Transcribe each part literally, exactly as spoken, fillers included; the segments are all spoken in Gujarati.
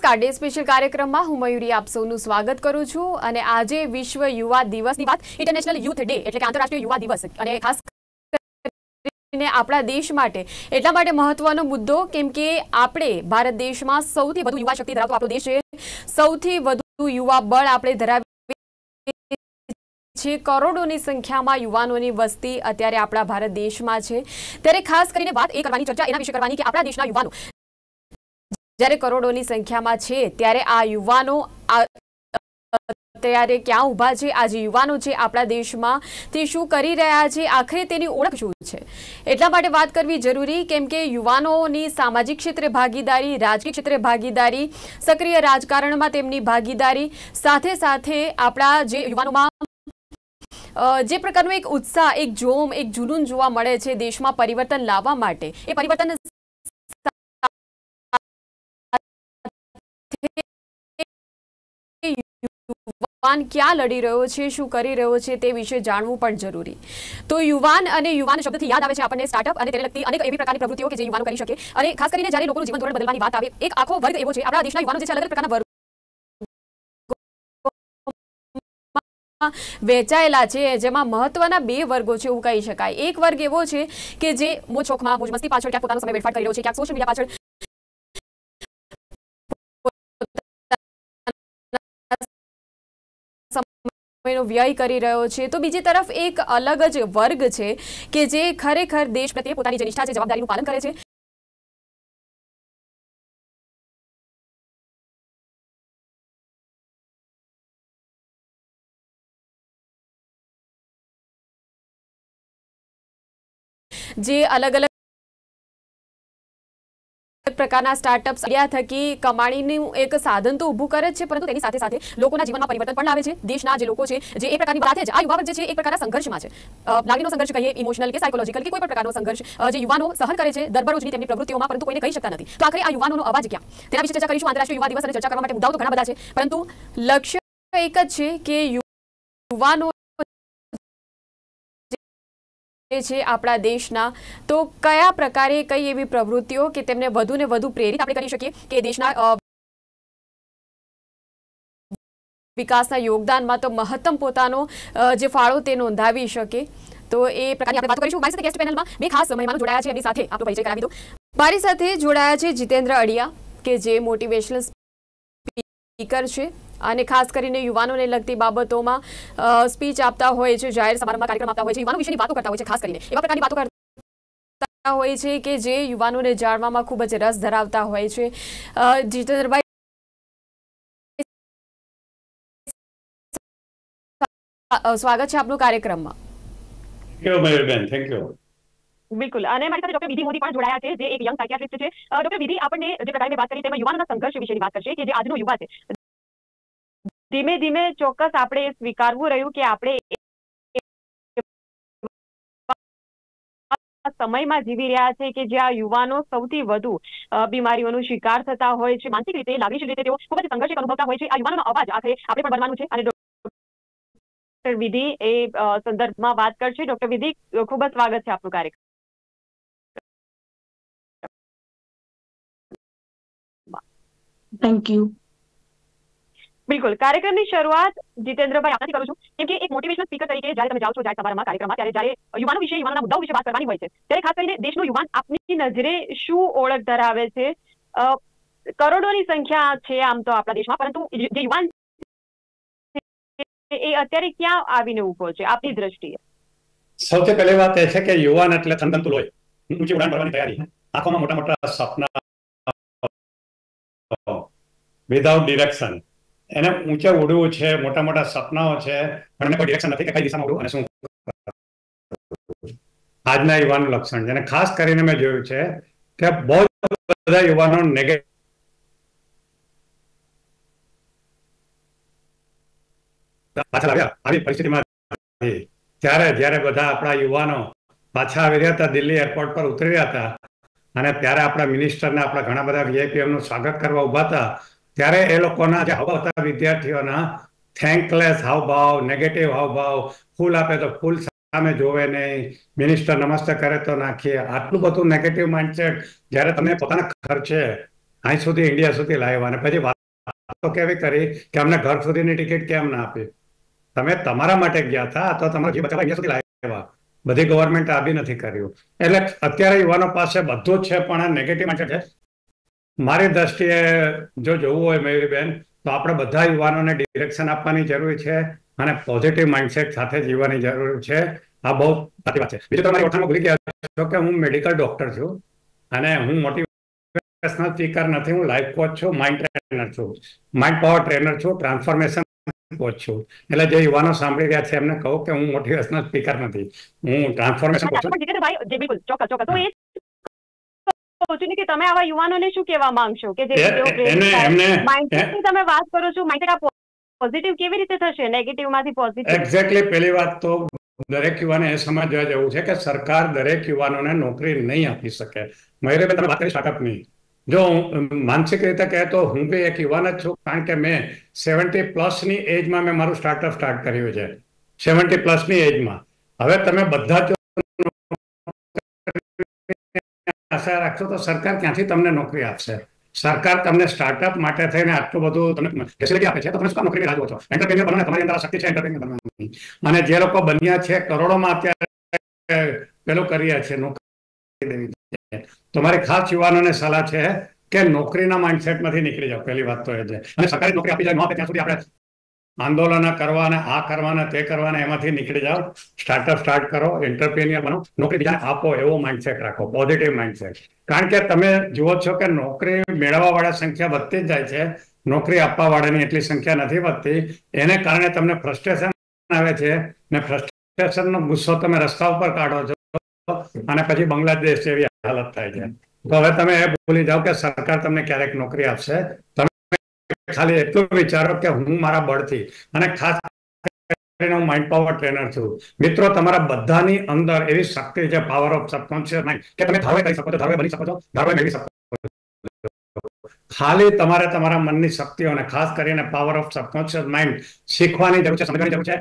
નમસ્કાર ડે સ્પેશિયલ કાર્યક્રમમાં હું મયુરી આપ સૌનું સ્વાગત કરું છું અને આજે વિશ્વ યુવા દિવસની વાત ઇન્ટરનેશનલ યુથ ડે એટલે કે આંતરરાષ્ટ્રીય યુવા દિવસ અને ખાસ કરીને આપણા દેશ માટે એટલા માટે મહત્વનો મુદ્દો કેમ કે આપણે ભારત દેશમાં સૌથી વધુ યુવા શક્તિ ધરાવતો આપણો દેશ છે, સૌથી વધુ યુવા બળ આપણે ધરાવીએ છીએ, કરોડોની સંખ્યામાં યુવાનોની વસ્તી અત્યારે આપણા ભારત દેશમાં છે। ત્યારે ખાસ કરીને વાત એ કરવાની ચર્ચા એના વિશે કરવાની કે આપણા દેશના યુવાનો જ્યારે કરોડોની સંખ્યામાં છે ત્યારે આ યુવાનો ત્યારે ક્યાં ઊભા છે, આ જે યુવાનો છે આપણા દેશમાં તે શું કરી રહ્યા છે, આખરે તેની ઓળખ શું છે, એટલા માટે વાત કરવી જરૂરી કેમ કે યુવાનોની સામાજિક ક્ષેત્રે ભાગીદારી, રાજકીય ક્ષેત્રે ભાગીદારી, સક્રિય રાજકારણમાં તેમની ભાગીદારી સાથે સાથે આપણા જે યુવાનોમાં જે પ્રકારનો એક ઉત્સાહ, એક જોમ, એક જુનૂન જોવા મળે છે દેશમાં પરિવર્તન લાવવા માટે, એ પરિવર્તન યુવાન ક્યાં લડી રહ્યો છે, શું કરી રહ્યો છે તે વિશે જાણવું પણ જરૂરી। તો યુવાન અને યુવાન શબ્દથી યાદ આવે છે આપણને સ્ટાર્ટઅપ અને તેને લગતી અનેક એવી પ્રકારની પ્રવૃત્તિઓ કે જે યુવાનો કરી શકે અને ખાસ કરીને જ્યારે લોકોનું જીવન ધોરણ બદલવાની વાત આવે, એક આખો વર્ગ એવો છે આપણા દેશના યુવાનો જે છે અલગ અલગ પ્રકારના વર્ગ વહેંચાયેલા છે, જેમાં મહત્વના બે વર્ગો છે એવું કહી શકાય। એક વર્ગ એવો છે કે જે મોજશોખમાં, મોજ મસ્તી પાછળ ક્યાંક પોતાનો સમય વેડફાટ કરી રહ્યો છે, ક્યાંક સોશિયલ મીડિયા પાછળ સમયનો વ્યય કરી રહ્યો છે। તો બીજી તરફ એક અલગ જ વર્ગ છે કે જે ખરેખર દેશ પ્રત્યે પોતાની જે નિષ્ઠા છે, જવાબદારીનું પાલન કરે છે, જે અલગ અલગ પ્રકારના સ્ટાર્ટઅપ્સ ઇન્ડિયા થકી કમાણીનું એક સાધન તો ઊભું કરે છે, પરંતુ તેની સાથે સાથે લોકોના જીવનમાં પરિવર્તન પણ લાવે છે। દેશના જે લોકો છે જે એ પ્રકારની સાથે જ આ યુવા વર્ગ જે છે એક પ્રકારના સંઘર્ષમાં છે, લાગણીનો સંઘર્ષ કહીએ, ઇમોશનલ કે સાયકોલોજીકલ કે કોઈ પણ પ્રકારનો સંઘર્ષ જે યુવાનો સહન કરે છે દરબરોજની તેમની પ્રવૃત્તિઓમાં, પરંતુ કોઈને કહી શકતા નથી। તો આખરે આ યુવાનોનો અવાજ ક્યાં, તેના વિશે ચર્ચા કરીશું। આંતરરાષ્ટ્રીય યુવા દિવસ અને ચર્ચા કરવા માટે મુદ્દાઓ તો ઘણા બધા છે, પરંતુ લક્ષ્ય એક જ છે કે યુવાનો છે આપણા દેશના, તો કયા પ્રકારે કઈ એવી પ્રવૃત્તિઓ કે તેમને વધુ ને વધુ પ્રેરિત આપણે કરી શકીએ કે દેશના વિકાસના યોગદાનમાં તો મહત્તમ પોતાનો જે ફાળો તે નોંધાવી શકે। તો એ પ્રકારની આપણે વાત કરીશું। મારી સાથે ગેસ્ટ પેનલમાં બે ખાસ મહેમાનો જોડાયા છે, એમની સાથે આપણો પરિચય કરાવી દો। મારી સાથે જોડાયા છે જીતેન્દ્ર અડિયા કે જે મોટિવેશનલ સ્પીકર છે અને ખાસ કરીને યુવાનોને લગતી બાબતોમાં સ્પીચ આપતા હોય છે, જાહેર સમારંભમાં કાર્યક્રમ આપતા હોય છે, યુવાનો વિશેની વાતો કરતા હોય છે, ખાસ કરીને એવા પ્રકારની વાતો કરતા હોય છે કે જે યુવાનોને જાણવામાં ખૂબ જ રસ ધરાવતા હોય છે। જીતેન્દ્રભાઈ, સ્વાગત છે આપનું કાર્યક્રમમાં। બિલકુલ। અને મારી સાથે ડોક્ટર વિધિ મોદી પણ જોડાયા છે જે એક યંગ સાયકિયાટ્રિસ્ટ છે। ડોક્ટર વિધિ આપણને જે પ્રકારની વાત કરી તેમાં યુવાનોના સંઘર્ષ વિશેની વાત કરશે કે જે આજનો યુવા છે ધીમે ધીમે ચોક્કસ આપણે સ્વીકારવું રહ્યું કે આપણે સમયમાં જીવી રહ્યા છે કે જ્યાં યુવાનો સૌથી વધુ બીમારીઓનો શિકાર થતા હોય છે, માનસિક રીતે, લાગણીશીલ રીતે તેઓ ખૂબ જ સંઘર્ષિત અનુભવતા હોય છે। આ યુવાનોનો અવાજ આખરે આપણે પણ બનવાનું છે અને ડોક્ટર વિધિ એ સંદર્ભમાં વાત કરશે। ડોક્ટર વિધિ, ખૂબ જ સ્વાગત છે આપનું કાર્યક્રમ। Thank you. બિલકુલ। કાર્યક્રમની શરૂઆત જીતેન્દ્રભાઈ આપનાથી કરું છું કેમ કે એક મોટિવેશનલ સ્પીકર તરીકે જ્યારે તમે જાઓ છો જાહેર સમારંભમાં, કાર્યક્રમમાં, ત્યારે જ્યારે યુવાનો વિશે, યુવાનોના મુદ્દાઓ વિશે વાત કરવાની હોય છે ત્યારે ખાસ કરીને દેશનો યુવાન આપની નજરે શું ઓળખ ધરાવે છે? કરોડોની સંખ્યા છે આમ તો આપણા દેશમાં, પરંતુ જે યુવાન એ અત્યારે ક્યાં આવીને ઊભો છે આપની દ્રષ્ટિએ? સૌથી પહેલી વાત એ છે કે યુવાન એટલે થનગનતું લોહી, ઊંચી ઉડાન ભરવાની તૈયારી, આંખોમાં મોટા મોટા સપના, વિધાઉટ ડિરેક્શન, એને ઊંચે ઉડવું છે, મોટા મોટા સપનાઓ છે, પણ એને કોઈ ડિરેક્શન નથી કે કઈ દિશામાં ઉડવું અને શું આજના યુવાનનું લક્ષણ છે। અને ખાસ કરીને મેં જોયું છે કે બહુ બધા યુવાનો નેગેટિવ પાછળ આવ્યા આવી પરિસ્થિતિમાં ત્યારે જ્યારે બધા આપણા યુવાનો પાછા આવી રહ્યા હતા, દિલ્હી એરપોર્ટ પર ઉતરી રહ્યા હતા અને ત્યારે આપણા મિનિસ્ટરને, આપણા ઘણા બધા વીઆઈપીએમનું સ્વાગત કરવા ઉભા હતા, ત્યારે એ લોકોના જે હાવભાવ હતા વિદ્યાર્થીઓના, થેન્કલેસ હાવભાવ, નેગેટિવ હાવભાવ, ફૂલ આપે તો ફૂલ સામે જોવે નહીં, મિનિસ્ટર નમસ્તે કરે તો નાખીએ, આટલું બધું નેગેટિવ માઇન્ડસેટ જ્યારે તમે પોતાના ખર્ચે અહીં સુધી ઇન્ડિયા સુધી લાવ્યા અને પછી વાતો કેવી કરી કે અમને ઘર સુધીની ટિકિટ કેમ ના આપી? તમે તમારા માટે ગયા હતા તો તમારા જીવ બચાવવા અહીંયા સુધી લાવ્યા, બધી ગવર્મેન્ટ આ બી નથી કર્યું. એટલે અત્યારે યુવાનો પાસે બધું જ છે, પણ નેગેટિવ માઇન્ડસેટ છે. મારી દ્રષ્ટિએ જો જોવું હોય મયુરીબેન, તો આપણે બધા યુવાનોને ડિરેક્શન આપવાની જરૂર છે અને પોઝિટિવ માઇન્ડસેટ સાથે જીવવાની જરૂર છે. આ બહુ સાચી વાત છે. બીજું તમારી ઓળખાણમાં ભૂલી ગયા છો કે હું મેડિકલ ડોક્ટર છું અને હું મોટિવેશનલ સ્પીકર નથી, હું લાઈફ કોચ છું, માઇન્ડ ટ્રેનર છું, માઇન્ડ પાવર ટ્રેનર છું, ટ્રાન્સફોર્મેશન કોચ છું. એટલે જે યુવાનો સાંભળી રહ્યા છે એમને કહું કે હું મોટિવેશનલ સ્પીકર નથી, હું ટ્રાન્સફોર્મેશન કોચ છું. બિલકુલ ચોક્કસ ચોક્કસ. તો એ કે તમે આવા યુવાનોને શું કહેવા માંગશો કે જે માઇન્ડસેટની તમે વાત કરો છો, માઇન્ડસેટ પોઝિટિવ કેવી રીતે થશે નેગેટિવ માંથી પોઝિટિવ? એક્ઝેક્ટલી. પહેલી વાત તો દરેક યુવાને એ સમજવા જેવું છે કે સરકાર દરેક યુવાનોને નોકરી નહીં આપી શકે. મયુરીબેન, તમે વાત કરી સ્ટાર્ટઅપની. જો માનસિક રીતે કહે તો હું બી એક યુવાન જ છું, કારણ કે મેં સેવન્ટી પ્લસની એજમાં મેં મારું સ્ટાર્ટઅપ સ્ટાર્ટ કર્યું છે. સેવન્ટી પ્લસની એજમાં. હવે તમે બધા જ આશા રાખશો તો સરકાર ક્યાંથી તમને નોકરી આપશે? સરકાર તમને સ્ટાર્ટઅપ માટે થઈને આટલું બધું તમને ફેસિલિટી આપે છે, તો તમે શું નોકરી રાહ જુઓ છો? એન્ટરપ્રેન્યોર બનો ને, તમારી અંદર શક્તિ છે એન્ટરપ્રેન્યોર બનવાની. અને જે લોકો બન્યા છે કરોડોમાં અત્યારે પેલું કરીએ છે નોકરી દેવી છે. તમારી ખાસ યુવાનોને સલાહ છે કે નોકરીના માઇન્ડસેટમાંથી નીકળી જાઓ. પહેલી વાત તો એ છે. અને સરકારી નોકરી આપી જાય ન આપે ત્યાં સુધી આપણે આંદોલન કરવાના, આ કરવાના, તે કરવાના, એમાંથી નીકળી જાઓ. સ્ટાર્ટઅપ સ્ટાર્ટ કરો, એન્ટરપ્રેન્યોર બનો, નોકરી બીજાને આપો, એવો માઇન્ડસેટ રાખો, પોઝિટિવ માઇન્ડસેટ. કારણ કે તમે જુઓ છો કે નોકરી મેળવવા વાળા સંખ્યા વધતી જ જાય છે, નોકરી આપવા વાળાની એટલી સંખ્યા નથી વધતી. એને કારણે તમને ફ્રસ્ટ્રેશન આવે છે ને ફ્રસ્ટ્રેશનનો ગુસ્સો તમે રસ્તા ઉપર કાઢો છો અને પછી બાંગ્લાદેશ જેવી હાલત થાય છે. તો હવે તમે એ ભૂલી જાઓ કે સરકાર તમને ક્યારેક નોકરી આપશે. તમે ખાલી એટલું વિચારો કે હું મારા બળથી, અને ખાસ કરીને હું માઇન્ડ પાવર ટ્રેનર છું. મિત્રો, તમારા બધાની અંદર એવી શક્તિ છે, પાવર ઓફ સબકોન્શિયસ માઇન્ડ, કે તમે ધારવે કરી શકો છો, ધારવે બની શકો છો, ધારવે મેળવી શકો છો. ખાલી તમારે તમારા મનની શક્તિઓને, ખાસ કરીને પાવર ઓફ સબકોન્શિયસ માઇન્ડ શીખવાની જરૂર છે, સમજવાની જરૂર છે.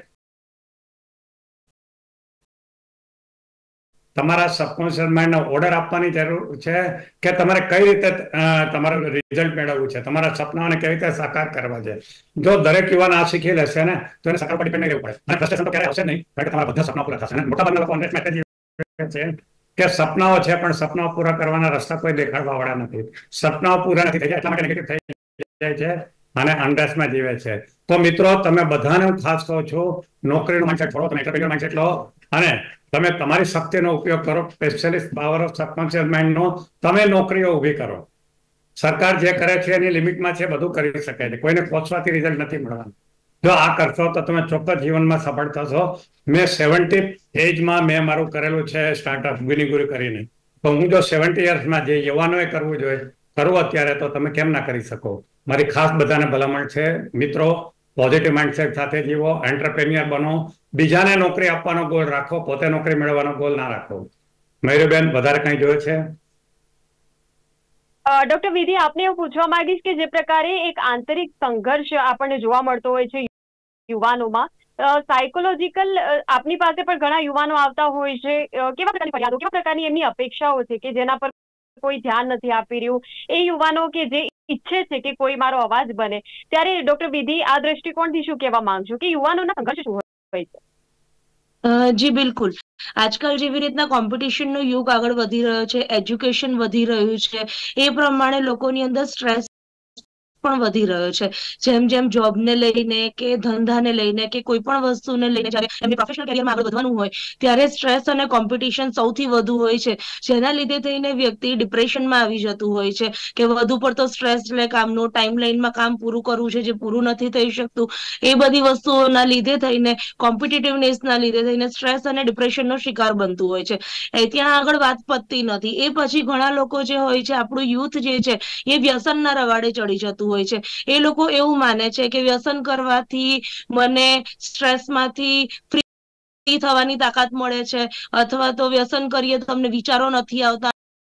તમારા સબકોન્શિયસ માઇન્ડને ઓર્ડર આપવાની જરૂર છે કે તમારે કઈ રીતે તમારું રિઝલ્ટ મેળવવું છે, તમારા સપનાઓને કેવી રીતે સાકાર કરવા છે. જો દરેક યુવાન આ શીખી લેશે ને તો એને સાકાર પર ડિપેન્ડ નહીં રહેવું પડે. અને ફ્રસ્ટ્રેશન તો ક્યારે આવશે નહીં, કારણ કે તમારા બધા સપના પૂરા થશે. અને મોટાભાગના લોકો અંડરસ્ટેન્ડ છે કે સપનાઓ છે પણ સપનાઓ પૂરા કરવાના રસ્તા કોઈ દેખાડવા વાળા નથી. સપનાઓ પૂરા નથી થઈ જાય એટલા માટે નેગેટિવ થઈ જાય છે અને અનરેસ્ટમાં જીવે છે. તો મિત્રો, તમે બધાને હું ખાસ કહું છું, નોકરીનો માઇન્ડસેટ છોડો, તમે એન્ટરપ્રેન્યોર માઇન્ડસેટ લો અને તમે તમારી શક્તિનો ઉપયોગ કરો. સ્પેશિયલિસ્ટ પાવર ઓફ સબકોન્શિયસ માઇન્ડનો તમે નોકરીઓ ઊભી કરો. સરકાર જે કરે છે એની લિમિટમાં છે, બધું કરી શકે છે. કોઈને પહોંચવાથી રિઝલ્ટ નથી મળવાનું. જો આ કરશો તો તમે ચોક્કસ જીવનમાં સફળ થશો. મેં સેવન્ટી એજમાં મેં મારું કરેલું છે સ્ટાર્ટઅપ ગુનીગુરી કરીને. તો હું જો સેવન્ટી યર્સમાં જે યુવાનોએ કરવું જોઈએ કરવું અત્યારે, તો તમે કેમ ના કરી શકો? મારી ખાસ બધાને ભલામણ છે, મિત્રો, પોઝિટિવ માઇન્ડસેટ સાથે જીવો, એન્ટરપ્રેન્યોર બનો, બીજાને નોકરી આપવાનો ગોલ રાખો, પોતે નોકરી મેળવવાનો ગોલ ના રાખો. મયુરીબેન, વધારે કંઈ જોયું છે? ડોક્ટર વિધિ, આપને એવું પૂછવા માંગીશ કે જે પ્રકારે એક આંતરિક સંઘર્ષ આપણને જોવા મળતો હોય છે યુવાનોમાં, સાયકોલોજીકલ, આપની પાસે પણ ઘણા યુવાનો આવતા હોય છે, કેવા પ્રકારની ફરિયાદો, કેવા પ્રકારની એમની અપેક્ષાઓ છે કે જેના પર કોઈ ધ્યાન નથી આપી રહ્યું, એ યુવાનો કે જે ઈચ્છે છે કે કોઈ મારો અવાજ બને, ત્યારે ડોક્ટર વિધિ આ દ્રષ્ટિકોણથી શું કહેવા માંગશો કે યુવાનોના સંઘર્ષ શું હોય છે? જી બિલકુલ. આજકાલ જેવી રીતના કોમ્પિટિશનનો યુગ આગળ વધી રહ્યો છે, એજ્યુકેશન વધી રહ્યું છે, એ પ્રમાણે લોકોની અંદર સ્ટ્રેસ પણ વધી રહ્યો છે. જેમ જેમ જોબને લઈને કે ધંધાને લઈને કે કોઈ પણ વસ્તુને લઈને જ્યારે એમની પ્રોફેશનલ કેરિયરમાં આગળ વધવાનું હોય ત્યારે સ્ટ્રેસ અને કોમ્પિટિશન સૌથી વધુ હોય છે, જેના લીધે થઈને વ્યક્તિ ડિપ્રેશનમાં આવી જતું હોય છે કે વધુ પડતો સ્ટ્રેસ લે કામનો, ટાઈમ લાઈનમાં કામ પૂરું કરવું છે જે પૂરું નથી થઈ શકતું, એ બધી વસ્તુઓના લીધે થઈને, કોમ્પિટિટિવનેસના લીધે થઈને સ્ટ્રેસ અને ડિપ્રેશનનો શિકાર બનતું હોય છે. એ ત્યાં આગળ વાત પતતી નથી. એ પછી ઘણા લોકો જે હોય છે, આપણું યુથ જે છે એ વ્યસનના રવાડે ચડી જતું હોય છે. એ લોકો એવું માને છે કે વ્યસન કરવાથી મને સ્ટ્રેસમાંથી ફ્રી થવાની તાકાત મળે છે, અથવા તો વ્યસન કરીએ તો તમને વિચારો નથી આવતા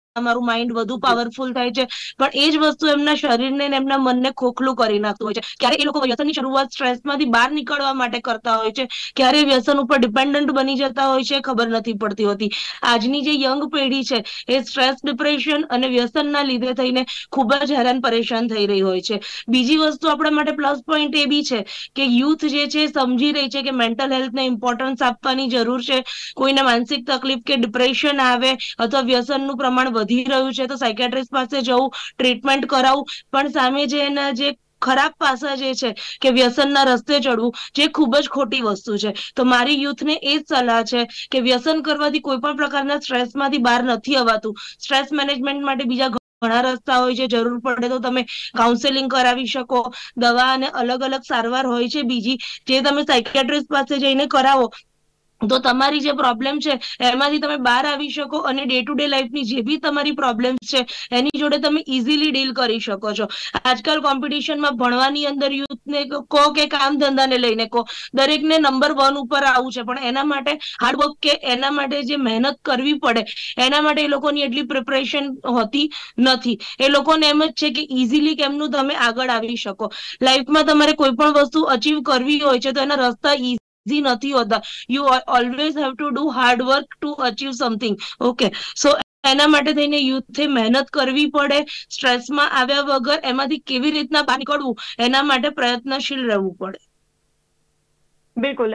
અમારું માઇન્ડ વધુ પાવરફુલ થાય છે, પણ એ જ વસ્તુ એમના શરીરને ને એમના મનને ખોખલું કરી નાખતું હોય છે. ક્યારે એ લોકો વ્યસનની શરૂઆત સ્ટ્રેસમાંથી બહાર નીકળવા માટે કરતા હોય છે, ક્યારે વ્યસન ઉપર ડિપેન્ડન્ટ બની જતા હોય છે, ખબર નથી પડતી હોતી. આજની જે યંગ પેઢી છે એ સ્ટ્રેસ, ડિપ્રેશન અને વ્યસનના લીધે થઈને ખૂબ જ હેરાન પરેશાન થઈ રહી હોય છે. બીજી વસ્તુ આપણા માટે પ્લસ પોઈન્ટ એ બી છે કે યુથ જે છે સમજી રહી છે કે મેન્ટલ હેલ્થને ઇમ્પોર્ટન્સ આપવાની જરૂર છે. કોઈને માનસિક તકલીફ કે ડિપ્રેશન આવે અથવા વ્યસનનું પ્રમાણ વધી રહ્યું છે તો સાયકેટ્રિસ્ટ પાસે જવું, ટ્રીટમેન્ટ કરાવવું, પણ સામે જે એના જે ખરાબ પાસા જે છે કે વ્યસનના રસ્તે ચડવું, જે ખૂબ જ ખોટી વસ્તુ છે. તો મારી યુથને એ જ સલાહ છે કે વ્યસન કરવાથી કોઈ પણ પ્રકારના સ્ટ્રેસમાંથી બહાર નથી અવાતું. સ્ટ્રેસ મેનેજમેન્ટ માટે બીજા ઘણા રસ્તા હોય છે. જરૂર પડે તો તમે કાઉન્સેલિંગ કરાવી શકો, દવા અને અલગ અલગ સારવાર હોય છે બીજી, જે તમે સાયકેટ્રિસ્ટ પાસે જઈને કરાવો તો તમારી જે પ્રોબ્લેમ છે એમાંથી તમે બહાર આવી શકો અને ડે ટુ ડે લાઈફની જે બી તમારી પ્રોબ્લેમ્સ છે એની જોડે તમે ઇઝીલી ડીલ કરી શકો છો. આજકાલ કોમ્પિટિશનમાં ભણવાની અંદર યુથને કહો કે કામ ધંધાને લઈને કહો, દરેકને નંબર વન ઉપર આવવું છે, પણ એના માટે હાર્ડવર્ક કે એના માટે જે મહેનત કરવી પડે એના માટે એ લોકોની એટલી પ્રિપરેશન હોતી નથી. એ લોકોને એમ જ છે કે ઇઝીલી કેમનું તમે આગળ આવી શકો. લાઈફમાં તમારે કોઈ પણ વસ્તુ અચીવ કરવી હોય છે તો એના રસ્તા ઇઝી નથી હોતા. You always have to do hard work to achieve something. Okay, so એના માટે થઈને યુથે મહેનત કરવી પડે. સ્ટ્રેસમાં આવ્યા વગર એમાંથી કેવી રીતના બહાર નીકળવું એના માટે પ્રયત્નશીલ રહેવું પડે. બિલકુલ.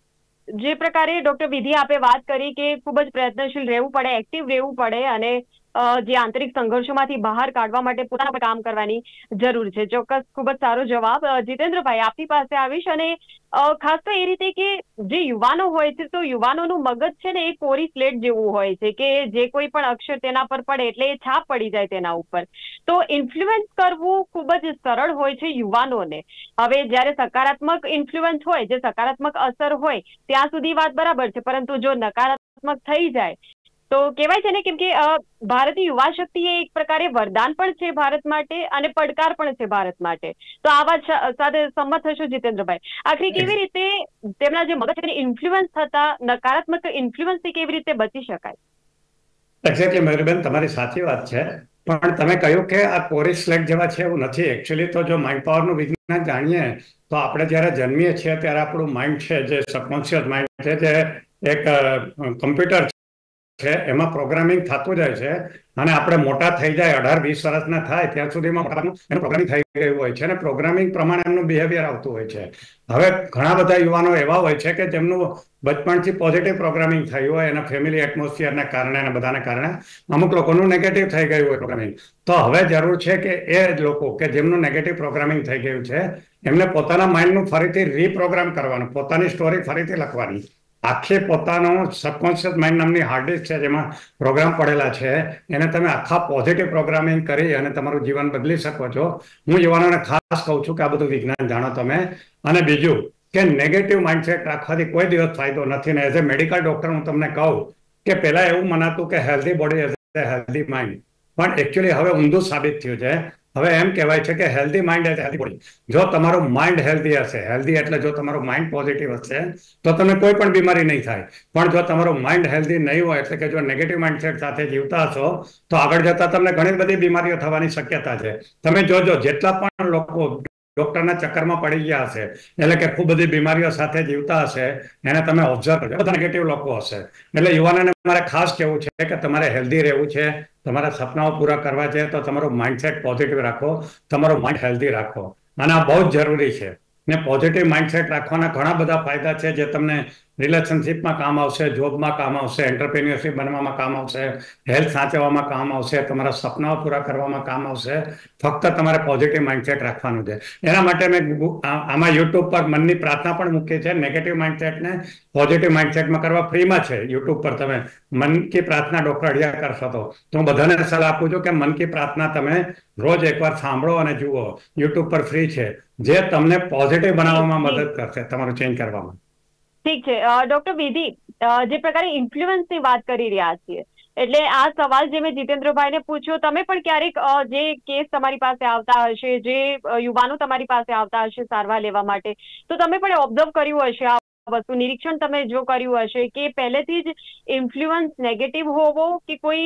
જે પ્રકારે ડોક્ટર વિધિ આપે વાત કરી કે ખૂબ જ પ્રયત્નશીલ રહેવું પડે, એક્ટિવ રહેવું પડે અને જે આંતરિક સંઘર્ષોમાંથી બહાર કાઢવા માટે પોતાના પર કામ કરવાની જરૂર છે. ચોક્કસ, ખૂબ જ સારો જવાબ. જીતેન્દ્રભાઈ, આપની પાસે આવીશ અને ખાસ તો એ રીતે કે જે યુવાનો હોય છે તો યુવાનોનું મગજ છે ને એ કોરી સ્લેટ જેવું હોય છે કે જે કોઈ પણ અક્ષર તેના પર પડે એટલે એ છાપ પડી જાય તેના ઉપર. તો ઇન્ફ્લુઅન્સ કરવું ખૂબ જ સરળ હોય છે યુવાનોને. હવે જ્યારે સકારાત્મક ઇન્ફ્લુઅન્સ હોય, જે સકારાત્મક અસર હોય ત્યાં સુધી વાત બરાબર છે, પરંતુ જો નકારાત્મક થઈ જાય તો કહેવાય છે ને, કેમ કે ભારતીય યુવા શક્તિ એ એક પ્રકારે વરદાન પણ છે ભારત માટે અને પડકાર પણ છે ભારત માટે. તો આ વાત સાથે સંમત થશો જીતેન્દ્રભાઈ? આખરી કેવી રીતે તેમના જે મગજ છે ઇન્ફ્લુઅન્સ થતા નકારાત્મક ઇન્ફ્લુઅન્સથી કેવી રીતે બચી શકાય? એક્ઝેક્ટલી મયુરબેન, તમારી સાચી વાત છે. પણ તમે કહ્યું કે આ કોરી સ્લેટ જેવા છે, એવું નથી. એકચ્યુઅલી તો જો માઇન્ડ પાવરનું વિજ્ઞાન જાણીએ તો આપણે જ્યારે જન્મીએ છીએ ત્યારે આપણું માઇન્ડ છે, જે સબકોન્શિયસ માઇન્ડ છે, જે એક કમ્પ્યુટર છે, એમાં પ્રોગ્રામિંગ થતું જાય છે અને આપણે મોટા થઈ જાય, અઢાર વીસ વર્ષના થાય ત્યાં સુધીમાં એનું પ્રોગ્રામિંગ થઈ ગયું હોય છે અને પ્રોગ્રામિંગ પ્રમાણે એમનું બિહેવિયર આવતું હોય છે. હવે ઘણા બધા યુવાનો એવા હોય છે કે જેમનું બચપણથી પોઝિટિવ પ્રોગ્રામિંગ થયું હોય, એના ફેમિલી એટમોસ્ફિયરને કારણે અને બધાને કારણે. અમુક લોકોનું નેગેટિવ થઈ ગયું હોય પ્રોગ્રામિંગ. તો હવે જરૂર છે કે એ લોકો કે જેમનું નેગેટિવ પ્રોગ્રામિંગ થઈ ગયું છે એમને પોતાના માઇન્ડનું ફરીથી રીપ્રોગ્રામ કરવાનું, પોતાની સ્ટોરી ફરીથી લખવાની. આખી પોતાનો સબકોન્શિયસ માઇન્ડ નામની હાર્ડ ડિસ્ક છે જેમાં પ્રોગ્રામ પડેલા છે, એને તમે આખા પોઝિટિવ પ્રોગ્રામિંગ કરી અને તમારું જીવન બદલી શકો છો. હું યુવાનોને ખાસ કહું છું કે આ બધું વિજ્ઞાન જાણો તમે. અને બીજું કે નેગેટિવ માઇન્ડસેટ રાખવાથી કોઈ દિવસ ફાયદો નથી. ને એઝ એ મેડિકલ ડોક્ટર હું તમને કહું કે પહેલા એવું મનાતું કે healthy body as a healthy mind, પણ એકચ્યુઅલી હવે ઊંધું સાબિત થયું છે. હવે એમ કહેવાય છે કે healthy mind as healthy body. જો તમારું માઇન્ડ હેલ્ધી હશે, હેલ્ધી એટલે જો તમારું માઇન્ડ પોઝિટિવ હશે તો તમને કોઈ પણ બીમારી નહીં થાય. પણ જો તમારું માઇન્ડ હેલ્ધી નહીં હોય, એટલે કે જો નેગેટિવ માઇન્ડસેટ સાથે જીવતા હશો તો આગળ જતા તમને ઘણી બધી બીમારીઓ થવાની શક્યતા છે. તમે જોજો જેટલા પણ લોકો ડોક્ટરના ચક્કરમાં પડી ગયા હશે, એટલે કે ખૂબ બધી બીમારીઓ સાથે જીવતા હશે, એને તમે ઓબ્ઝર્વ કરજો, બધા નેગેટિવ લોકો હશે. એટલે યુવાનોને મારે ખાસ કહેવું છે કે તમારે હેલ્ધી રહેવું છે, તમારા સપનાઓ પૂરા કરવા છે તો તમારું માઇન્ડસેટ પોઝિટિવ રાખો, તમારું માઇન્ડ હેલ્ધી રાખો. અને આ બહુ જ જરૂરી છે. ને પોઝિટિવ માઇન્ડસેટ રાખવાના ઘણા બધા ફાયદા છે જે તમને રિલેશનશિપમાં કામ આવશે, જોબમાં કામ આવશે, એન્ટરપ્રેન્યોરશિપ બનવામાં કામ આવશે, હેલ્થ સાચવવામાં કામ આવશે, તમારા સપનાઓ પૂરા કરવામાં કામ આવશે. ફક્ત તમારે પોઝિટિવ માઇન્ડસેટ રાખવાનું છે. એના માટે મેં આમાં યુટ્યુબ પર મનની પ્રાર્થના પણ મૂકી છે. નેગેટિવ માઇન્ડસેટને પોઝિટિવ માઇન્ડસેટમાં કરવા ફ્રીમાં છે. યુટ્યુબ પર તમે મન કી પ્રાર્થના ડોક્ટર અડિયા કરશો તો હું બધાને સલાહ આપું છું કે મન કી પ્રાર્થના તમે રોજ એકવાર સાંભળો અને જુઓ. યુટ્યુબ પર ફ્રી છે, જે તમને પોઝિટિવ બનાવવામાં મદદ કરશે, તમારું ચેન્જ કરવામાં. ઠીક છે. ડોક્ટર વિધિ, જે પ્રકારે ઇન્ફ્લુઅન્સની વાત કરી રહ્યા છીએ, એટલે આ સવાલ જે મેં જીતેન્દ્રભાઈને પૂછ્યો, તમે પણ ક્યારેક જે કેસ તમારી પાસે આવતા હશે, જે યુવાનો તમારી પાસે આવતા હશે સારવાર લેવા માટે, તો તમે પણ ઓબ્ઝર્વ કર્યું હશે આ વસ્તુ, નિરીક્ષણ તમે જો કર્યું હશે કે પહેલેથી જ ઇન્ફ્લુઅન્સ નેગેટિવ હોવો કે કોઈ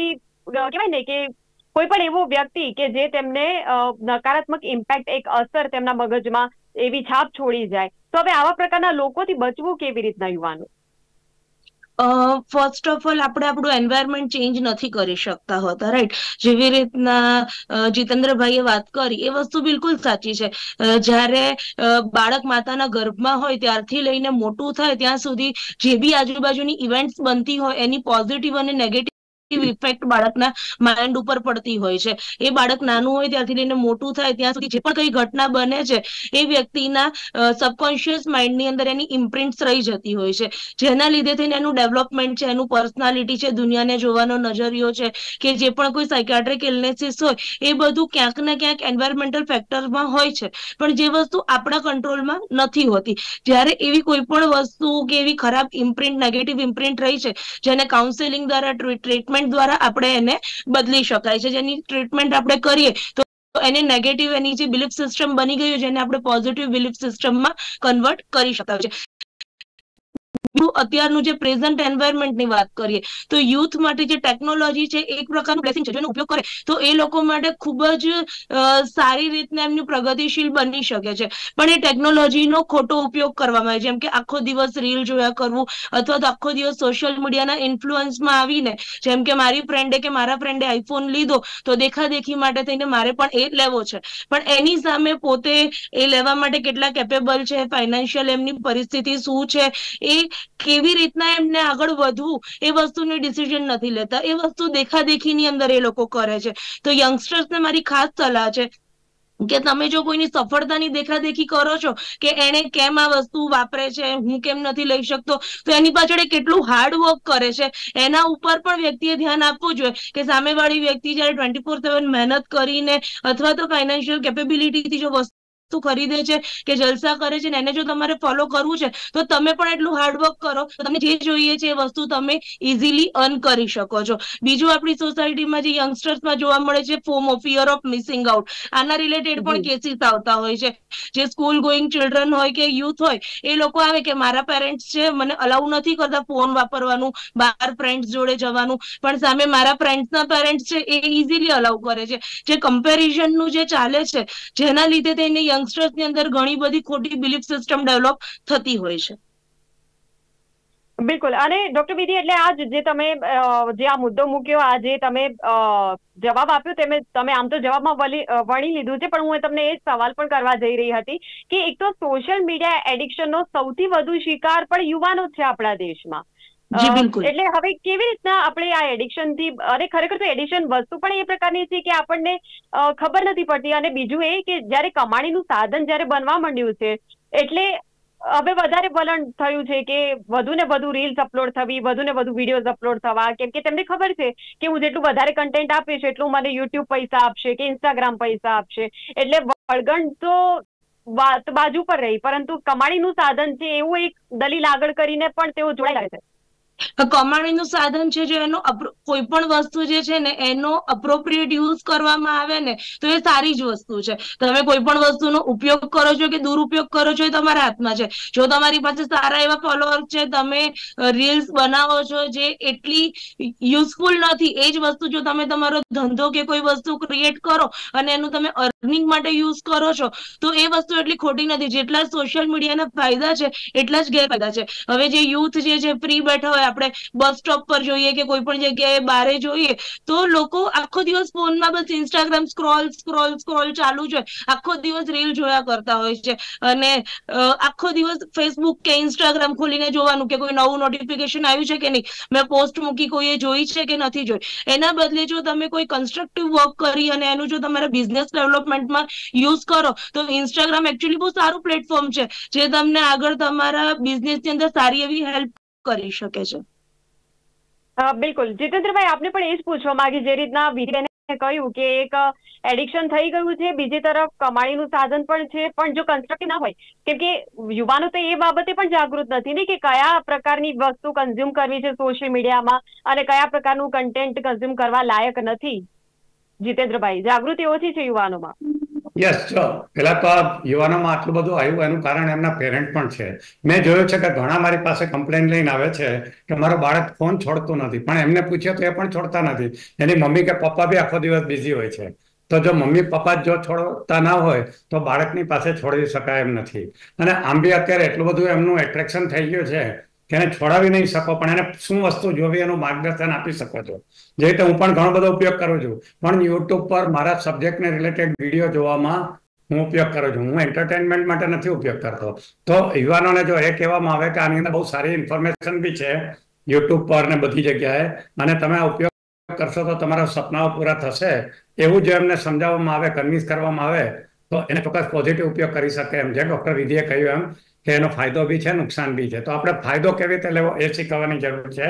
કહેવાય ને કે કોઈ પણ એવો વ્યક્તિ કે જે તેમને નકારાત્મક ઇમ્પેક્ટ, એક અસર તેમના મગજમાં એવી છાપ છોડી જાય, તો હવે આવા પ્રકારના લોકોથી બચવું કેવી રીતના યુવાનો? ફર્સ્ટ ઓફ ઓલ આપણે આપણું એન્વાયરમેન્ટ ચેન્જ નથી કરી શકતા હોતા, રાઈટ? જેવી રીતના જીતેન્દ્રભાઈએ વાત કરી એ વસ્તુ બિલકુલ સાચી છે. જ્યારે બાળક માતાના ગર્ભમાં હોય ત્યારથી લઈને મોટું થાય ત્યાં સુધી જે બી આજુબાજુની ઇવેન્ટ્સ બનતી હોય એની પોઝિટિવ અને નેગેટિવ ઇફેક્ટ બાળકના માઇન્ડ ઉપર પડતી હોય છે. એ બાળક નાનું હોય ત્યારથી લઈને મોટું થાય ત્યાં સુધી જે પણ કઈ ઘટના બને છે એ વ્યક્તિના સબકોન્શિયસ માઇન્ડની અંદર એની ઇમ્પ્રિન્ટ્સ રહી જતી હોય છે, જેના લીધે થઈને એનું ડેવલપમેન્ટ છે, એનું પર્સનાલિટી છે, દુનિયાને જોવાનો નજરિયો છે, કે જે પણ કોઈ સાયકાટ્રિક ઇલનેસીસ હોય એ બધું ક્યાંક ને ક્યાંક એન્વાયરમેન્ટલ ફેક્ટરમાં હોય છે, પણ જે વસ્તુ આપણા કંટ્રોલમાં નથી હોતી. જ્યારે એવી કોઈ પણ વસ્તુ કે એવી ખરાબ ઇમ્પ્રિન્ટ, નેગેટિવ ઇમ્પ્રિન્ટ રહી છે જેને કાઉન્સેલિંગ દ્વારા, ટ્રીટમેન્ટ દ્વારા આપણે એને બદલી શકાય છે. જેની ટ્રીટમેન્ટ આપણે કરીએ તો એને નેગેટિવ એની જે બિલીફ સિસ્ટમ બની ગયું છે એને આપણે પોઝિટિવ બિલીફ સિસ્ટમમાં કન્વર્ટ કરી શકાય છે. અત્યારનું જે પ્રેઝન્ટ એન્વાયરમેન્ટની વાત કરીએ તો યુથ માટે જે ટેકનોલોજી છે એક પ્રકારનું બ્લેસિંગ છે, જેનો ઉપયોગ કરે તો એ લોકો માટે ખૂબ જ સારી રીતના એમની પ્રગતિશીલ બની શકે છે. પણ એ ટેકનોલોજીનો ખોટો ઉપયોગ કરવામાં આવે, જેમ કે આખો દિવસ રીલ જોયા કરવું અથવા તો આખો દિવસ સોશિયલ મીડિયાના ઇન્ફ્લુઅન્સમાં આવીને, જેમ કે મારી ફ્રેન્ડે કે મારા ફ્રેન્ડે આઈફોન લીધો તો દેખાદેખી માટે થઈને મારે પણ એ લેવો છે, પણ એની સામે પોતે એ લેવા માટે કેટલા કેપેબલ છે, ફાઇનાન્શિયલ એમની પરિસ્થિતિ શું છે, એ કેવી રીતના એમને આગળ વધવું એ વસ્તુની ડિસિઝન નથી લેતા. એ વસ્તુ દેખાદેખીની અંદર એ લોકો કરે છે. તો યંગસ્ટર્સને મારી ખાસ સલાહ છે કે તમે જો કોઈની સફળતાની દેખાદેખી કરો છો કે એને કેમ આ વસ્તુ વાપરે છે, હું કેમ નથી લઈ શકતો, તો એની પાછળ એ કેટલું હાર્ડ વર્ક કરે છે એના ઉપર પણ વ્યક્તિએ ધ્યાન આપવું જોઈએ. કે સામેવાળી વ્યક્તિ જયારે ટ્વેન્ટી ફોર સેવન મહેનત કરીને અથવા તો ફાઇનાન્શિયલ કેપેબિલિટીથી જો વસ્તુ ખરીદે છે કે જલસા કરે છે ને એને જો તમારે ફોલો કરવું છે તો તમે પણ એટલું હાર્ડવર્ક કરો તો તમને જે જોઈએ છે એ વસ્તુ તમે ઇઝીલી અર્ન કરી શકો છો. બીજું આપણી સોસાયટીમાં જે યંગસ્ટર્સમાં જોવા મળે છે FOMO, fear of missing out, આના રિલેટેડ પણ કેસીસ આવતા હોય છે. જે સ્કૂલ ગોઈંગ ચિલ્ડ્રન હોય કે યુથ હોય એ લોકો આવે કે મારા પેરેન્ટ્સ છે મને અલાઉ નથી કરતા ફોન વાપરવાનું, બહાર ફ્રેન્ડ્સ જોડે જવાનું, પણ સામે મારા ફ્રેન્ડ્સના પેરેન્ટ્સ છે એ ઇઝીલી અલાઉ કરે છે. જે કમ્પેરિઝનનું જે ચાલે છે જેના લીધે થઈને યંગસ્ટર્સની અંદર ઘણી બધી ખોટી બિલીફ સિસ્ટમ ડેવલપ થતી હોય છે. બિલકુલ. અને ડોક્ટર વિધિ, એટલે આજ જે તમે જે આ મુદ્દો મૂક્યો, આ જે તમે જવાબ આપ્યો તમે તમે આમ તો જવાબમાં વણી લીધું છે, પણ હું તમને એ જ સવાલ પણ કરવા જઈ રહી હતી કે એક તો સોશિયલ મીડિયા એડિક્શનનો સૌથી વધુ શિકાર પણ યુવાનો જ છે આપણા દેશમાં. એટલે હવે કેવી રીતના આપણે આ એડિક્શન થી, અને ખરેખર તો એડિક્શન વસ્તુ પણ એ પ્રકારની છે કે આપણને ખબર નથી પડતી. અને બીજું એ કે જયારે કમાણીનું સાધન જયારે બનવા માંડ્યું છે એટલે હવે વધારે વલણ થયું છે કે વધુ ને વધુ રીલ્સ અપલોડ થવી, વધુ ને વધુ વિડીયોઝ અપલોડ થવા, કેમ કે તેમને ખબર છે કે હું જેટલું વધારે કન્ટેન્ટ આપીશ એટલું મને યુટ્યુબ પૈસા આપશે કે ઇન્સ્ટાગ્રામ પૈસા આપશે. એટલે વળગણ તો વાત બાજુ પર રહી, પરંતુ કમાણીનું સાધન છે એવું એક દલીલ આગળ કરીને પણ તેઓ જોડાયેલા છે. કમાણીનું સાધન છે જો એનો કોઈ પણ વસ્તુ જે છે ને એનો અપ્રોપ્રિએટ યુઝ કરવામાં આવે ને તો એ સારી જ વસ્તુ છે. તમે કોઈ પણ વસ્તુનો ઉપયોગ કરો છો કે દુરુપયોગ કરો છો એ તમારા હાથમાં છે. જો તમારી પાસે સારા એવા ફોલોઅર્સ છે, તમે રીલ્સ બનાવો છો જે એટલી યુઝફુલ નથી, એ જ વસ્તુ જો તમે તમારો ધંધો કે કોઈ વસ્તુ ક્રિએટ કરો અને એનું તમે અર્નિંગ માટે યુઝ કરો છો તો એ વસ્તુ એટલી ખોટી નથી. જેટલા સોશિયલ મીડિયાના ફાયદા છે એટલા જ ગેરફાયદા છે. હવે જે યુથ જે છે ફ્રી બેઠા હોય, આપણે બસ સ્ટોપ પર જોઈએ કે કોઈ પણ જગ્યાએ બારે જોઈએ તો લોકો આખો દિવસ ફોનમાં બસ ઇન્સ્ટાગ્રામ સ્ક્રોલ સ્ક્રોલ સ્ક્રોલ ચાલુ જ હોય, આખો દિવસ રીલ જોયા કરતા હોય છે અને આખો દિવસ ફેસબુક કે ઇન્સ્ટાગ્રામ ખોલીને જોવાનું કે કોઈ નવું નોટિફિકેશન આવ્યું છે કે નહીં, મેં પોસ્ટ મૂકી કોઈએ જોઈ છે કે નથી જોઈ. એના બદલે જો તમે કોઈ કન્સ્ટ્રક્ટિવ વર્ક કરી અને એનું જો તમારા બિઝનેસ ડેવલપમેન્ટમાં યુઝ કરો તો ઇન્સ્ટાગ્રામ એકચ્યુઅલી બહુ સારું પ્લેટફોર્મ છે જે તમને આગળ તમારા બિઝનેસની અંદર સારી એવી હેલ્પ કરી શકે છે. બિલકુલ. જીતેન્દ્રભાઈ, આપને પણ એ જ પૂછવા માંગી, જે રીતના વિધિબેને કહ્યું કે એક એડિક્શન થઈ ગયું છે, બીજી તરફ કમાણીનું સાધન પણ છે, પણ જો કન્સ્ટ્રક્ટિવ ના હોય, કેમ કે યુવાનો તો એ બાબતે પણ જાગૃત નથી ને કે કયા પ્રકારની વસ્તુ કન્ઝ્યુમ કરવી છે સોશિયલ મીડિયામાં અને કયા પ્રકારનું કન્ટેન્ટ કન્ઝ્યુમ કરવા લાયક નથી. જીતેન્દ્રભાઈ, જાગૃતિ ઓછી છે યુવાનોમાં. યસ, જો પેલા તો આ યુવાનોમાં આટલું બધું આવ્યું એનું કારણ એમના પેરેન્ટ પણ છે. મેં જોયું છે કે ઘણા મારી પાસે કમ્પ્લેન લઈને આવે છે કે મારો બાળક ફોન છોડતું નથી, પણ એમને પૂછ્યો તો એ પણ છોડતા નથી. એની મમ્મી કે પપ્પા બી આખો દિવસ બિઝી હોય છે. તો જો મમ્મી પપ્પા જો છોડતા ના હોય તો બાળકની પાસે છોડી શકાય એમ નથી. અને આમ બી અત્યારે એટલું બધું એમનું એટ્રેક્શન થઈ ગયું છે કે એને છોડાવી નહીં શકો, પણ એને શું વસ્તુ જોવી એનું માર્ગદર્શન આપી શકો છો. જે રીતે હું પણ ઘણો બધો ઉપયોગ કરું છું, પણ યુટ્યુબ પર મારા સબ્જેક્ટને રિલેટેડ વિડીયો જોવામાં હું ઉપયોગ કરું છું. હું એન્ટરટેનમેન્ટ માટે નથી ઉપયોગ કરતો. તો યુવાનોને જો એ કહેવામાં આવે કે આની અંદર બહુ સારી ઇન્ફોર્મેશન બી છે યુટ્યુબ પર ને બધી જગ્યાએ, અને તમે ઉપયોગ કરશો તો તમારા સપનાઓ પૂરા થશે, એવું જો એમને સમજાવવામાં આવે, કન્વિન્સ કરવામાં આવે તો એને ચોક્કસ પોઝિટિવ ઉપયોગ કરી શકે. એમ જે ડોક્ટર વિધિએ કહ્યું એમ કે એનો ફાયદો બી છે, નુકસાન બી છે. તો આપણે ફાયદો કેવી રીતે લેવો એ શીખવવાની જરૂર છે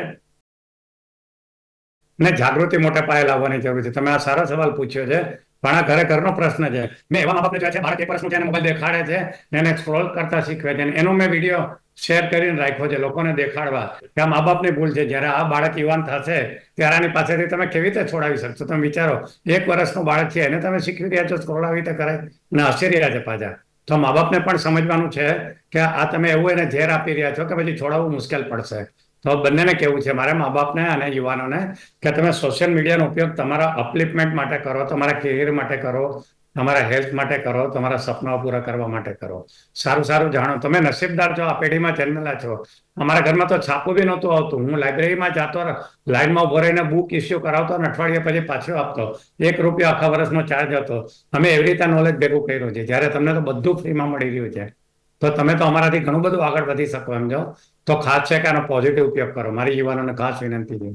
ને જાગૃતિ મોટા પાયે લાવવાની જરૂર છે. તમે આ સારો સવાલ પૂછ્યો છે, પણ આ ઘરે ઘરનો પ્રશ્ન છે. મેં એવા મા બાપને જોયા છે, બાળક એક વર્ષનું છે, મોબાઈલ દેખાડે છે ને એને સ્ક્રોલ કરતા શીખવે છે. એનો મેં વિડીયો શેર કરીને રાખ્યો છે લોકોને દેખાડવા કે આ મા બાપની ભૂલ છે. જ્યારે આ બાળક યુવાન થશે ત્યારે આની પાસેથી તમે કેવી રીતે છોડાવી શકશો? તમે વિચારો, એક વર્ષનું બાળક છે, એને તમે શીખવી રહ્યા છો સ્ક્રોલ આવી રીતે કરાય ને હસી રહ્યા છે પાછા. તો મા બાપને પણ સમજવાનું છે કે આ તમે એવું એને ઝેર આપી રહ્યા છો કે પછી છોડાવવું મુશ્કેલ પડશે. તો બંનેને કેવું છે મારે, મા બાપને અને યુવાનોને, કે તમે સોશિયલ મીડિયાનો ઉપયોગ તમારા અપલિફમેન્ટ માટે કરો, તમારા કેરિયર માટે કરો, તમારા હેલ્થ માટે કરો, તમારા સપનાઓ પૂરા કરવા માટે કરો. સારું સારું જાણો. તમે નસીબદાર છો, આ પેઢીમાં જન્મેલા છો. અમારા ઘરમાં તો છાપું બી નહોતું આવતું. હું લાઇબ્રેરીમાં જતો, લાઈનમાં ઉભો રહીને બુક ઇસ્યુ કરાવતો અને અઠવાડિયા પછી પાછો આપતો. એક રૂપિયા આખા વર્ષનો ચાર્જ હતો. અમે એવી રીતે નોલેજ ભેગું કર્યું છે. જ્યારે તમને તો બધું ફ્રીમાં મળી રહ્યું છે, તો તમે તો અમારાથી ઘણું બધું આગળ વધી શકો એમ છો. તો ખાસ છે કે આનો પોઝિટિવ ઉપયોગ કરો. મારી યુવાનોને ખાસ વિનંતી છે.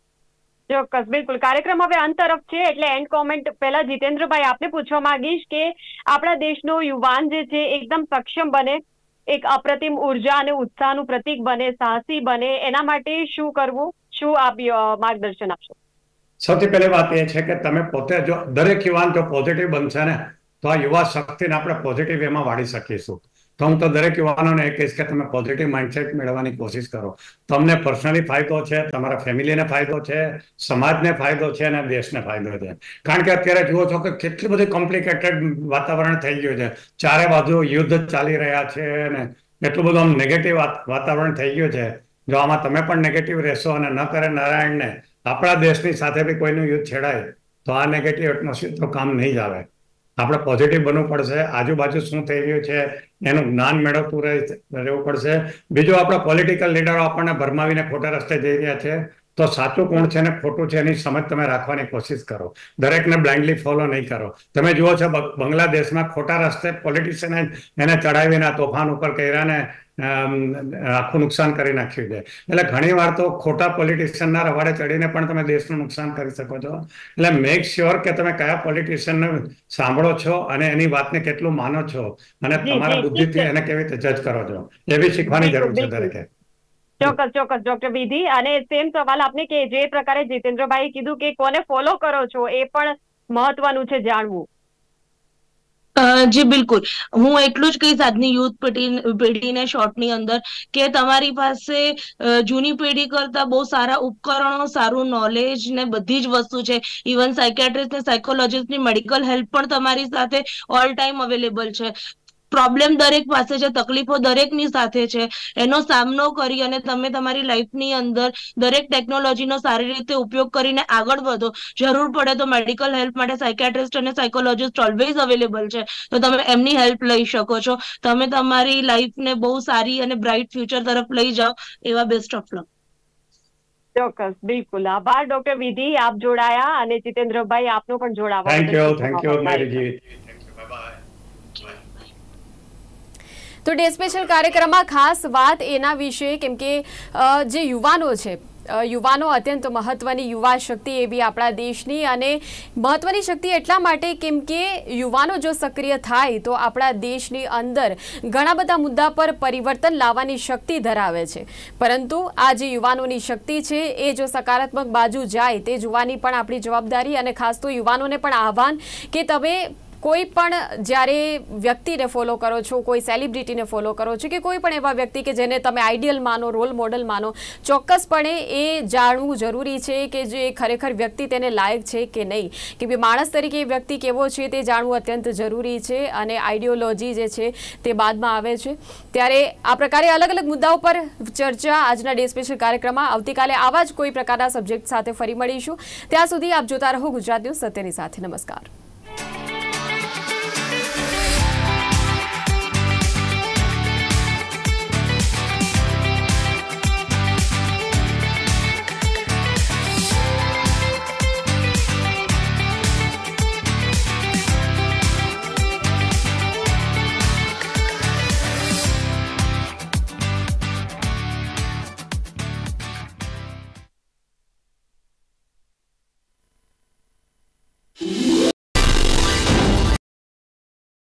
ચોક્કસ, બિલકુલ. કાર્યક્રમ હવે અંત તરફ છે, એટલે એન્ડ કોમેન્ટ પહેલા જીતેન્દ્રભાઈ આપને પૂછવા માંગીશ કે આપણા દેશનો યુવાન જે છે એકદમ સક્ષમ બને, એક અપ્રતિમ ઉર્જા અને ઉત્સાહનું પ્રતીક બને, સાહસી બને, એના માટે શું કરવું, શું આપ માર્ગદર્શન આપશો? સૌથી પહેલી વાત એ છે કે તમે પોતે જો દરેક યુવાન જો પોઝિટિવ બનશે ને તો આ યુવા શક્તિને આપણે પોઝિટિવ વેમાં વાળી શકીશું. તો હું તો દરેક યુવાનોને એ કહીશ કે તમે પોઝિટિવ માઇન્ડસેટ મેળવવાની કોશિશ કરો. તમને પર્સનલી ફાયદો છે, તમારા ફેમિલીને ફાયદો છે, સમાજને ફાયદો છે અને દેશને ફાયદો છે. કારણ કે અત્યારે જુઓ છો કે કેટલી બધી કોમ્પ્લિકેટેડ વાતાવરણ થઈ ગયું છે. ચારે બાજુ યુદ્ધ ચાલી રહ્યા છે ને એટલું બધું આમ નેગેટિવ વાતાવરણ થઈ ગયું છે. જો આમાં તમે પણ નેગેટિવ રહેશો અને ન કરે નારાયણને આપણા દેશની સાથે બી કોઈનું યુદ્ધ છેડાય તો આ નેગેટિવ એટમોસ્ફિયર તો કામ નહીં જ આવે. આપણે પોઝિટિવ બનવું પડશે. આજુબાજુ શું થઈ રહ્યું છે એનું જ્ઞાન મેળવતું રહેવું પડશે. બીજું, આપણા પોલિટિકલ લીડરો આપણને ભરમાવીને ખોટા રસ્તે જઈ રહ્યા છે, તો સાચું કોણ છે ને ખોટું છે એની સમજ તમે રાખવાની કોશિશ કરો. દરેકને બ્લાઇન્ડલી ફોલો નહીં કરો. તમે જુઓ છો બાંગ્લાદેશમાં ખોટા રસ્તે પોલિટિશિયને એને ચડાવીને તોફાન ઉપર કર્યા ને આખું નુકસાન કરી નાખ્યું છે. એટલે ઘણી વાર તો ખોટા પોલિટિશિયનના રવાડે ચડીને પણ તમે દેશનું નુકસાન કરી શકો છો. એટલે મેક શ્યોર કે તમે કયા પોલિટિશિયનને સાંભળો છો અને એની વાતને કેટલું માનો છો અને તમારા બુદ્ધિથી એને કેવી રીતે જજ કરો છો એ બી શીખવાની જરૂર છે દરેકે. ચોક્કસ ચોક્કસ ડોક્ટર વિધિ, અને સેમ સવાલ આપને કે જે પ્રકારે જીતેન્દ્રભાઈ કીધું કે કોને ફોલો કરો છો એ પણ મહત્વનું છે જાણવું. જી બિલકુલ, હું એટલું જ કહીશ આજની યુથ પેઢી પેઢીને શોર્ટની અંદર કે તમારી પાસે જૂની પેઢી કરતા બહુ સારા ઉપકરણો, સારું નોલેજ ને બધી જ વસ્તુ છે. ઇવન સાયકેટ્રિસ્ટ ને સાયકોલોજીસ્ટની મેડિકલ હેલ્પ પણ તમારી સાથે ઓલ ટાઈમ અવેલેબલ છે. પ્રોબ્લેમ દરેક પાસે છે, તકલીફો દરેકની સાથે છે. એનો સામનો કરી અને તમે તમારી લાઈફની અંદર દરેક ટેકનોલોજીનો સારી રીતે ઉપયોગ કરીને આગળ વધો. જરૂર પડે તો મેડિકલ હેલ્પ માટે સાયકેટ્રિસ્ટ અને સાયકોલોજીસ્ટ ઓલવેઝ અવેલેબલ છે, તો તમે એમની હેલ્પ લઈ શકો છો. તમે તમારી લાઈફને બહુ સારી અને બ્રાઇટ ફ્યુચર તરફ લઈ જાઓ. એવા બેસ્ટ ઓફ લક. ચોક્કસ, બિલકુલ. આભાર ડોક્ટર વિધિ, આપ જોડાયા, અને જીતેન્દ્રભાઈ આપનો પણ જોડાવા. થેન્ક યુ, થેન્ક યુ મેરીજી. તો ડે સ્પેશિયલ કાર્યક્રમમાં ખાસ વાત એના વિશે, કેમ કે જે યુવાનો છે, યુવાનો અત્યંત મહત્વની યુવા શક્તિ એવી આપણા દેશની, અને મહત્વની શક્તિ એટલા માટે કેમ કે યુવાનો જો સક્રિય થાય તો આપણા દેશની અંદર ઘણા બધા મુદ્દા પર પરિવર્તન લાવવાની શક્તિ ધરાવે છે. પરંતુ આ જે યુવાનોની શક્તિ છે એ જો સકારાત્મક બાજુ જાય તે જોવાની પણ આપણી જવાબદારી, અને ખાસ તો યુવાનોને પણ આહ્વાન કે તમે કોઈ પણ જ્યારે વ્યક્તિને ફોલો કરો છો, કોઈ સેલિબ્રિટીને ફોલો કરો છો કે કોઈ પણ એવા વ્યક્તિ કે જેને તમે આઈડિયલ માનો, રોલ મોડલ માનો, ચોક્કસપણે એ જાણવું જરૂરી છે કે જે ખરેખર વ્યક્તિ તેને લાયક છે કે નહીં, કે ભાઈ માણસ તરીકે એ વ્યક્તિ કેવો છે તે જાણવું અત્યંત જરૂરી છે અને આઈડિયોલોજી જે છે તે બાદમાં આવે છે. ત્યારે આ પ્રકારે અલગ અલગ મુદ્દાઓ પર ચર્ચા આજના ડે સ્પેશિયલ કાર્યક્રમમાં. આવતીકાલે આવા જ કોઈ પ્રકારના સબ્જેક્ટ સાથે ફરી મળીશું. ત્યાં સુધી આપ જોતા રહો ગુજરાત ન્યૂઝ સત્યની સાથે. નમસ્કાર.